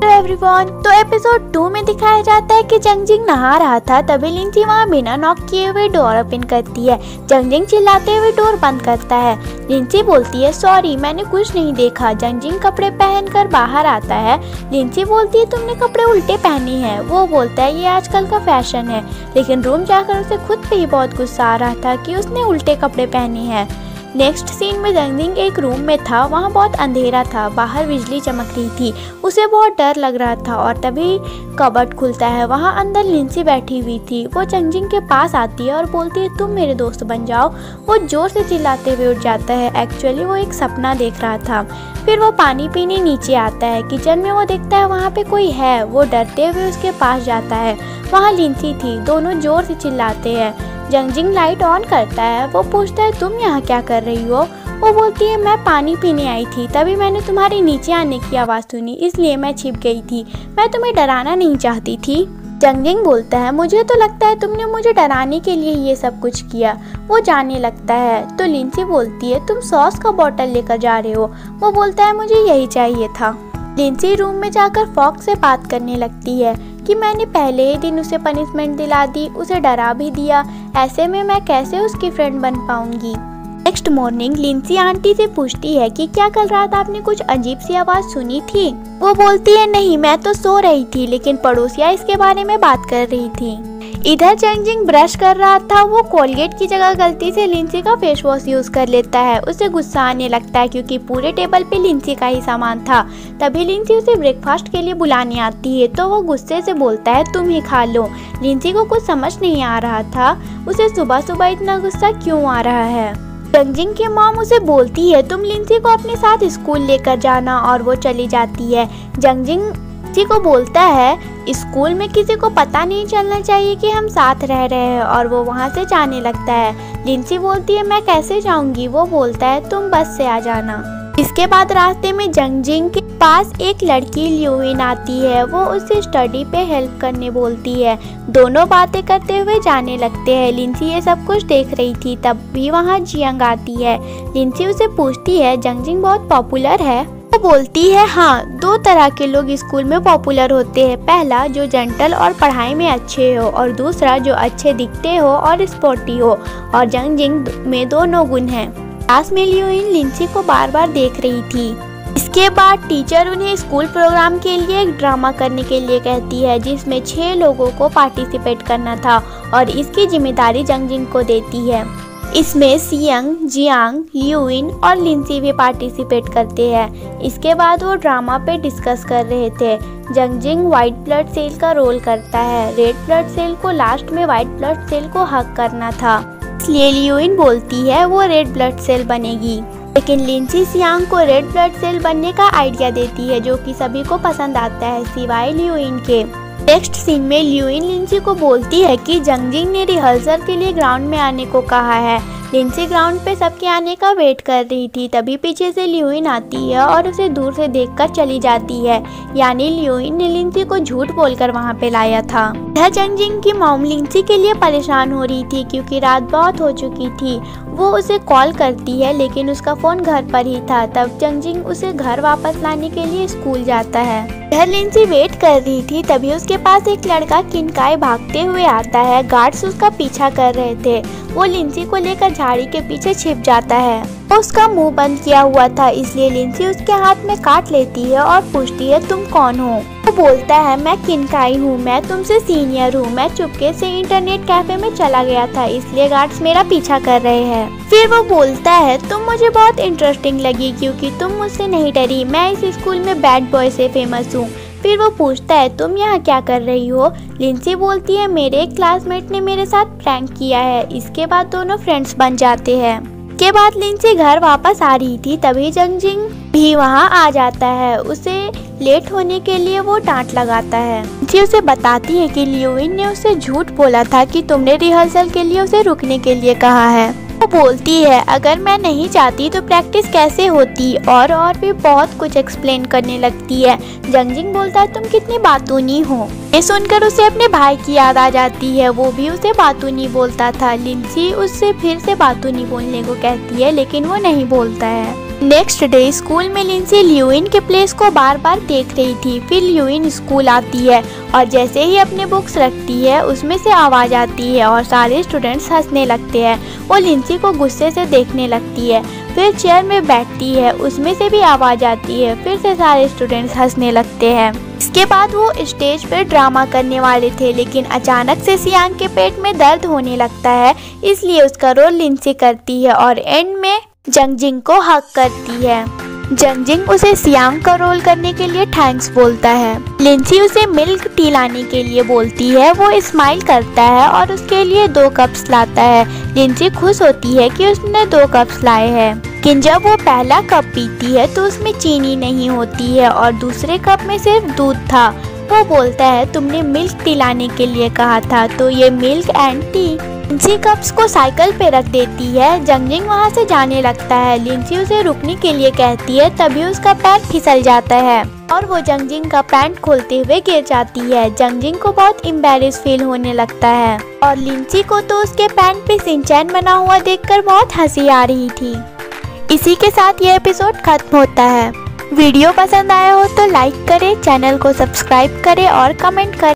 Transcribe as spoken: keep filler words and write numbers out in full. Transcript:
Hello everyone, तो episode two में दिखाया जाता है कि जंगजिंग नहा रहा था, तभी लिंची वहाँ बिना नॉक किए हुए डोर ओपन करती है। जंगजिंग चिल्लाते हुए डोर बंद करता है। लिंची बोलती है सॉरी मैंने कुछ नहीं देखा। जंगजिंग कपड़े पहनकर बाहर आता है। लिंची बोलती है तुमने कपड़े उल्टे पहने हैं। वो बोलता है ये आजकल का फैशन है, लेकिन रूम जाकर उसे खुद पे ही बहुत गुस्सा आ रहा था कि उसने उल्टे कपड़े पहने हैं। नेक्स्ट सीन में जंगजिंग एक रूम में था। वहाँ बहुत अंधेरा था, बाहर बिजली चमक रही थी। उसे बहुत डर लग रहा था और तभी कबर्ड खुलता है। वहाँ अंदर लिंसी बैठी हुई थी। वो जंगजिंग के पास आती है और बोलती है तुम मेरे दोस्त बन जाओ। वो जोर से चिल्लाते हुए उठ जाता है। एक्चुअली वो एक सपना देख रहा था। फिर वो पानी पीने नीचे आता है। किचन में वो देखता है वहाँ पे कोई है। वो डरते हुए उसके पास जाता है। वहाँ लिंसी थी। दोनों जोर से चिल्लाते हैं। जंगजिंग लाइट ऑन करता है। वो पूछता है तुम यहाँ क्या कर रही हो। वो बोलती है मैं पानी पीने आई थी, तभी मैंने तुम्हारे नीचे आने की आवाज़ सुनी, इसलिए मैं छिप गई थी। मैं तुम्हें डराना नहीं चाहती थी। जंगजिंग बोलता है मुझे तो लगता है तुमने मुझे डराने के लिए ये सब कुछ किया। वो जाने लगता है तो लिंसी बोलती है तुम सॉस का बॉटल लेकर जा रहे हो। वो बोलता है मुझे यही चाहिए था। लिंसी रूम में जाकर फॉक्स से बात करने लगती है कि मैंने पहले ही दिन उसे पनिशमेंट दिला दी, उसे डरा भी दिया, ऐसे में मैं कैसे उसकी फ्रेंड बन पाऊंगी। नेक्स्ट मॉर्निंग लिंसी आंटी से पूछती है कि क्या कल रात आपने कुछ अजीब सी आवाज़ सुनी थी। वो बोलती है नहीं मैं तो सो रही थी, लेकिन पड़ोसियाँ इसके बारे में बात कर रही थी। इधर जंगजिंग ब्रश कर रहा था। वो कोलगेट की जगह गलती से लिंसी का फेस वॉश यूज कर लेता है। उसे गुस्सा आने लगता है क्योंकि पूरे टेबल पे लिंसी का ही सामान था। तभी लिंसी उसे ब्रेकफास्ट के लिए बुलाने आती है तो वो गुस्से से बोलता है तुम ही खा लो। लिंसी को कुछ समझ नहीं आ रहा था उसे सुबह सुबह इतना गुस्सा क्यों आ रहा है। जंगजिंग की मॉम उसे बोलती है तुम लिंसी को अपने साथ स्कूल लेकर जाना, और वो चली जाती है। जंगजिंग लिंसी को बोलता है स्कूल में किसी को पता नहीं चलना चाहिए कि हम साथ रह रहे हैं, और वो वहाँ से जाने लगता है। लिंसी बोलती है मैं कैसे जाऊँगी। वो बोलता है तुम बस से आ जाना। इसके बाद रास्ते में जंगजिंग के पास एक लड़की ल्यूइन आती है। वो उसे स्टडी पे हेल्प करने बोलती है। दोनों बातें करते हुए जाने लगते हैं। लिंसी ये सब कुछ देख रही थी। तब भी वहाँ जियांग आती है। लिंसी उसे पूछती है जंगजिंग बहुत पॉपुलर है। वो बोलती है हाँ, दो तरह के लोग स्कूल में पॉपुलर होते हैं। पहला जो जेंटल और पढ़ाई में अच्छे हो, और दूसरा जो अच्छे दिखते हो और स्पोर्टी हो, और जंगजिंग में दोनों गुण हैं। क्लास में ल्यूइन लिंसी को बार बार देख रही थी। इसके बाद टीचर उन्हें स्कूल प्रोग्राम के लिए एक ड्रामा करने के लिए कहती है जिसमें छह लोगों को पार्टिसिपेट करना था, और इसकी जिम्मेदारी जंगजिंग को देती है। इसमें सियंग, जियांग, ल्यूइन और लिंसी भी पार्टिसिपेट करते हैं। इसके बाद वो ड्रामा पे डिस्कस कर रहे थे। जंगजिंग वाइट ब्लड सेल का रोल करता है। रेड ब्लड सेल को लास्ट में वाइट ब्लड सेल को हक करना था, इसलिए ल्यूइन बोलती है वो रेड ब्लड सेल बनेगी। लेकिन लिंसी सियांग को रेड ब्लड सेल बनने का आइडिया देती है, जो कि सभी को पसंद आता है सिवाय ल्यूइन के। नेक्स्ट सीन में ल्यूइन लिंसी को बोलती है कि जंगजिंग ने रिहर्सल के लिए ग्राउंड में आने को कहा है। लिंसी ग्राउंड पे सबके आने का वेट कर रही थी। तभी पीछे से ल्यूइन आती है और उसे दूर से देखकर चली जाती है। यानी ल्यूइन ने लिंसी को झूठ बोलकर वहाँ पे लाया था। यह जंगजिंग की मॉम लिंसी के लिए परेशान हो रही थी क्योंकि रात बहुत हो चुकी थी। वो उसे कॉल करती है लेकिन उसका फोन घर पर ही था। तब जंगजिंग उसे घर वापस लाने के लिए स्कूल जाता है। इधर लिंसी वेट कर रही थी। तभी उसके पास एक लड़का किनकाई भागते हुए आता है। गार्ड्स उसका पीछा कर रहे थे। वो लिंसी को लेकर झाड़ी के पीछे छिप जाता है। वो उसका मुंह बंद किया हुआ था, इसलिए लिंसी उसके हाथ में काट लेती है और पूछती है तुम कौन हो। वो बोलता है मैं किनकाई हूँ, मैं तुमसे सीनियर हूँ। मैं चुपके से इंटरनेट कैफे में चला गया था, इसलिए गार्ड्स मेरा पीछा कर रहे हैं। फिर वो बोलता है तुम मुझे बहुत इंटरेस्टिंग लगी क्योंकि तुम मुझसे नहीं डरी। मैं इस स्कूल में बैड बॉय से फेमस हूँ। फिर वो पूछता है तुम यहाँ क्या कर रही हो। लिंसी बोलती है मेरे एक क्लासमेट ने मेरे साथ प्रैंक किया है। इसके बाद दोनों फ्रेंड्स बन जाते हैं। के बाद लिंसी घर वापस आ रही थी। तभी जंगजिंग भी वहाँ आ जाता है। उसे लेट होने के लिए वो डांट लगाता है। लिंसी उसे बताती है कि ल्यूइन ने उसे झूठ बोला था कि तुमने रिहर्सल के लिए उसे रुकने के लिए कहा है। वो बोलती है अगर मैं नहीं चाहती तो प्रैक्टिस कैसे होती, और और भी बहुत कुछ एक्सप्लेन करने लगती है। जंगजिंग बोलता है तुम कितनी बातूनी हो। ये सुनकर उसे अपने भाई की याद आ जाती है। वो भी उसे बातूनी बोलता था। लिंसी उससे फिर से बातूनी बोलने को कहती है लेकिन वो नहीं बोलता है। नेक्स्ट डे स्कूल में लिंसी ल्यूइन के प्लेस को बार बार देख रही थी। फिर ल्यूइन स्कूल आती है और जैसे ही अपने बुक्स रखती है उसमें से आवाज़ आती है और सारे स्टूडेंट्स हंसने लगते हैं। वो लिंसी को गुस्से से देखने लगती है। फिर चेयर में बैठती है, उसमें से भी आवाज़ आती है। फिर से सारे स्टूडेंट्स हंसने लगते हैं। इसके बाद वो स्टेज पर ड्रामा करने वाले थे, लेकिन अचानक से सियांग के पेट में दर्द होने लगता है, इसलिए उसका रोल लिंसी करती है और एंड में जंगजिंग को हक करती है। जंगजिंग उसे सियांग का रोल करने के लिए थैंक्स बोलता है। लिंसी उसे मिल्क टी लाने के लिए बोलती है। वो स्माइल करता है और उसके लिए दो कप्स लाता है। लिंसी खुश होती है कि उसने दो कप्स लाए हैं, लेकिन जब वो पहला कप पीती है तो उसमें चीनी नहीं होती है और दूसरे कप में सिर्फ दूध था। वो बोलता है तुमने मिल्क टी लाने के लिए कहा था, तो ये milk and tea. Lindsay cups को साइकिल पे रख देती है। जंगजिंग वहाँ से जाने लगता है। लिंसी उसे रुकने के लिए कहती है, तभी उसका पैर फिसल जाता है और वो जंगजिंग का पैंट खोलते हुए गिर जाती है। जंगजिंग को बहुत एम्बैरेस फील होने लगता है और लिंसी को तो उसके पैंट पे शिनचैन बना हुआ देखकर बहुत हंसी आ रही थी। इसी के साथ ये एपिसोड खत्म होता है। वीडियो पसंद आया हो तो लाइक करें, चैनल को सब्सक्राइब करें और कमेंट करें।